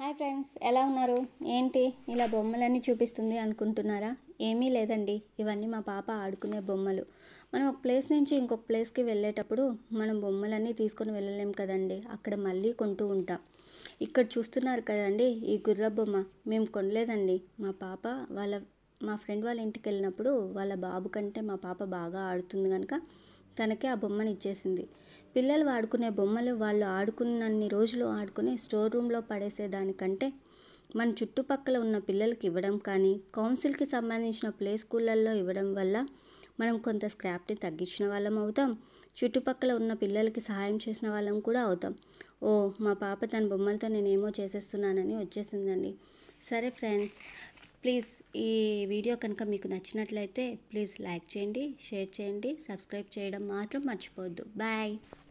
Hi friends, ఎలా ఉన్నారు? ఏంటి ఇలా బొమ్మలన్నీ చూపిస్తుంది అనుకుంటున్నారా? ఏమీ లేదండి, ఇవన్నీ మా పాప ఆడుకునే బొమ్మలు. మనం ఒక ప్లేస్ నుంచి ఇంకొక ప్లేస్కి వెళ్ళేటప్పుడు మనం బొమ్మలన్నీ తీసుకొని వెళ్ళలేం కదండి, అక్కడ మళ్ళీ కొంటూ ఉంటాం. ఇక్కడ చూస్తున్నారు కదండి, ఈ గుర్ర బొమ్మ మేము కొనలేదండి. మా ఫ్రెండ్ వాళ్ళ ఇంటికి వెళ్ళినప్పుడు వాళ్ళ బాబు కంటే మా పాప బాగా ఆడుతుంది కనుక తనకే ఆ బొమ్మను ఇచ్చేసింది. పిల్లలు ఆడుకునే బొమ్మలు వాళ్ళు ఆడుకున్నన్ని రోజులు ఆడుకుని స్టోర్ రూమ్లో పడేసేదానికంటే మన చుట్టుపక్కల ఉన్న పిల్లలకి ఇవ్వడం కానీ, కౌన్సిల్కి సంబంధించిన ప్లే స్కూళ్ళల్లో ఇవ్వడం వల్ల మనం కొంత స్క్రాప్ని తగ్గించిన వాళ్ళం అవుతాం, చుట్టుపక్కల ఉన్న పిల్లలకి సహాయం చేసిన వాళ్ళం కూడా అవుతాం. ఓ, మా పాప తన బొమ్మలతో నేనేమో చేసేస్తున్నానని వచ్చేసిందండి. సరే ఫ్రెండ్స్, ప్లీజ్ ఈ వీడియో కనుక మీకు నచ్చినట్లయితే ప్లీజ్ లైక్ చేయండి, షేర్ చేయండి, సబ్స్క్రైబ్ చేయడం మాత్రం మర్చిపోవద్దు. బాయ్.